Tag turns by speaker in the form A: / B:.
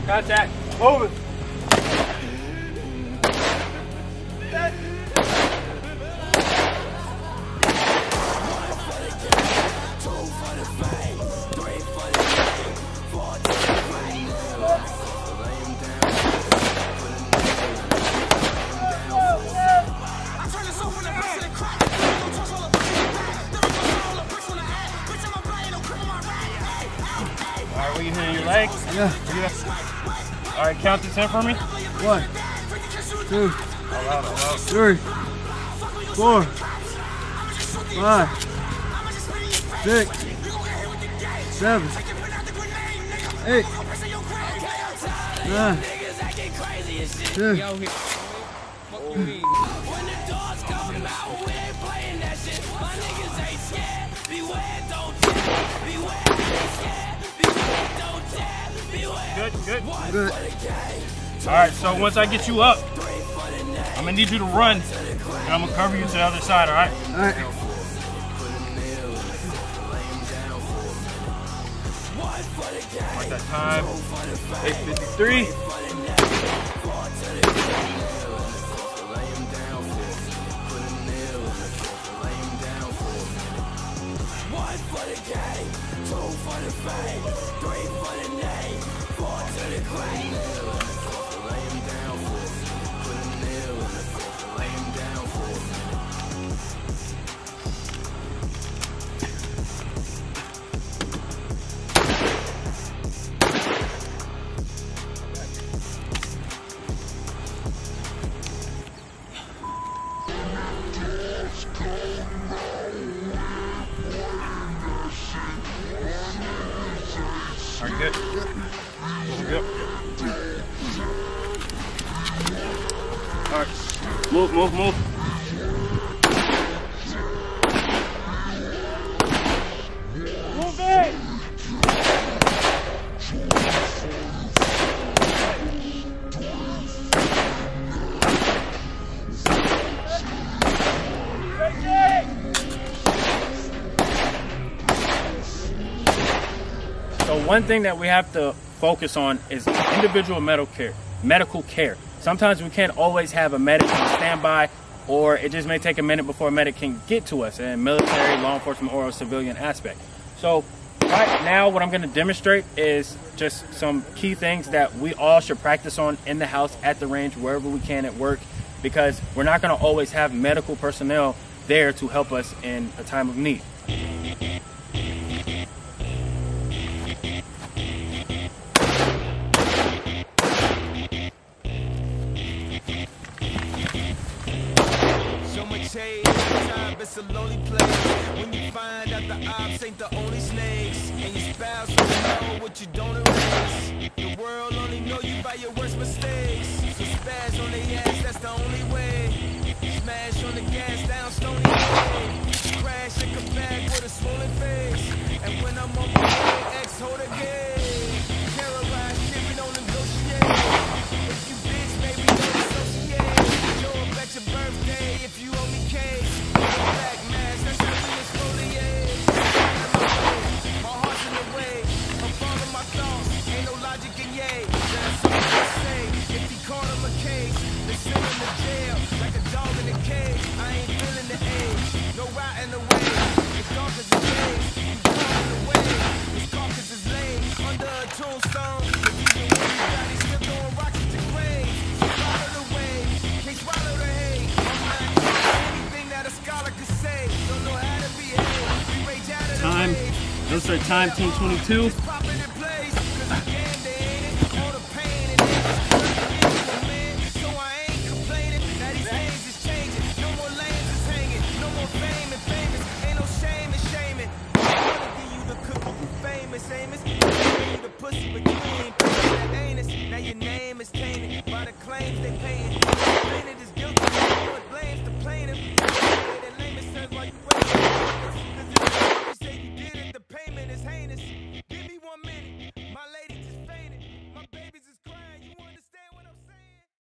A: Contact. Moving. Alright, what you hitting your legs?
B: Yeah.
A: Alright, count to 10 for me.
B: 1, 2,
A: All out.
B: 3, 4, 5, 6, 7, 8, 9, 10.
A: Good.
B: Good.
A: Alright, so once I get you up, I'm gonna need you to run, and I'm gonna cover you to the other side, alright?
B: Alright.
A: Mark that time. 8:53. Are you good? Yep. All right. Move. Move it! So one thing that we have to focus on is individual medical care. Sometimes we can't always have a medic on standby, or it just may take a minute before a medic can get to us in military, law enforcement, or a civilian aspect. So right now what I'm going to demonstrate is just some key things that we all should practice on in the house, at the range, wherever we can, at work, because we're not going to always have medical personnel there to help us in a time of need.
C: It's a lonely place when you find out the ops ain't the only snakes, and your spouse only know what you don't erase. The world only know you by your worst mistakes. So spaz on their ass, that's the only way. Smash on the gas down Stony Way. Crash and come back with a swollen face. And when I'm on my way, X hold a gauge. Terrorize shit, we don't negotiate. If you bitch, baby, don't associate. Show up at your birthday if you owe me cake. Black mask, that's how we exfoliate. My heart's in the way, I'm following my thoughts. Ain't no logic in yay. That's all I say. If he caught him a case, they send him to jail like a dog in a cage. I ain't feeling the age, no rot in the way. It's dark as the days, you caught in the way. His carcass is laid under a tombstone. But even when he died, he's still throwing rocks at your grave. So follow the way, can't swallow the hate. I'm not anything that a scholar could say. Don't know how to behave. We rage out of the
A: Time. Those are time, team 22.
C: Now your name